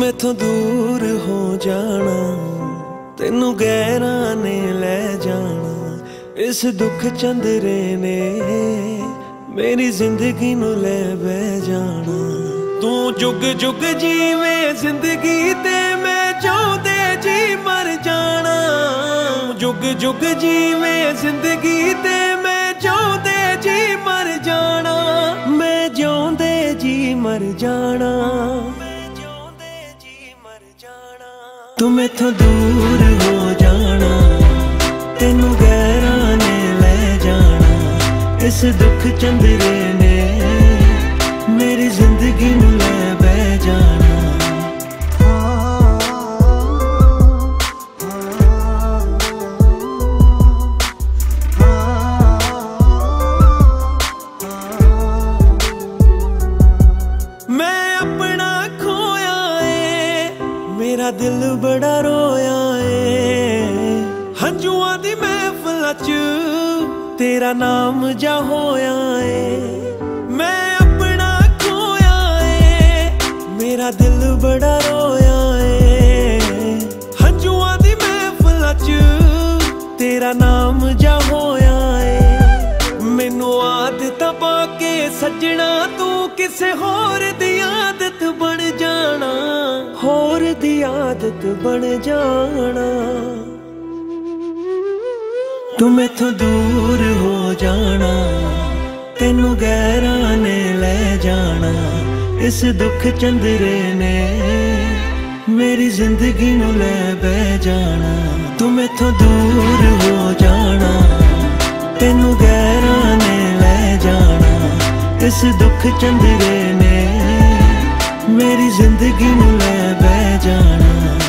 मैथों दूर हो जाना, तेनू गैरां ने ले जाना। इस दुख चंदरे ने मेरी जिंदगी नू ले बह जाना। तू जुग जुग जीवे जिंदगी ते मैं चाहते जी मर जाना। जुग जुग जीवे जिंदगी ते मैं चाहते जी मर जाना। मैं चाहते जी मर जाना। तू मैथों दूर हो जाना, तेनू गैरां ने ले जाना। इस दुख चंदरे ने मेरी जिंदगी नू ले बह जाना। मैं अपना खोया है, मेरा दिल बड़ा रोया है। हंजुआं दी महफिल च तेरा नाम जा होया है। मैं अपना खोया है, मेरा दिल बड़ा रोया है। हंजुआं दी महफिल च तेरा नाम जा होया है। मैनू आदत पाके सजना तू किसे होर दी आदत बन जाना। होर दी आदत बन जाना। तू मैथों दूर हो जाना, तेनू गैरां ने ले जाना। इस दुख चंदरे ने मेरी जिंदगी नू ले बह जाना। तू मैथों दूर हो जाना, तेनू गैरां ने ले जाना। इस दुख चंदरे ने मेरी जिंदगी नू ले बह जाना।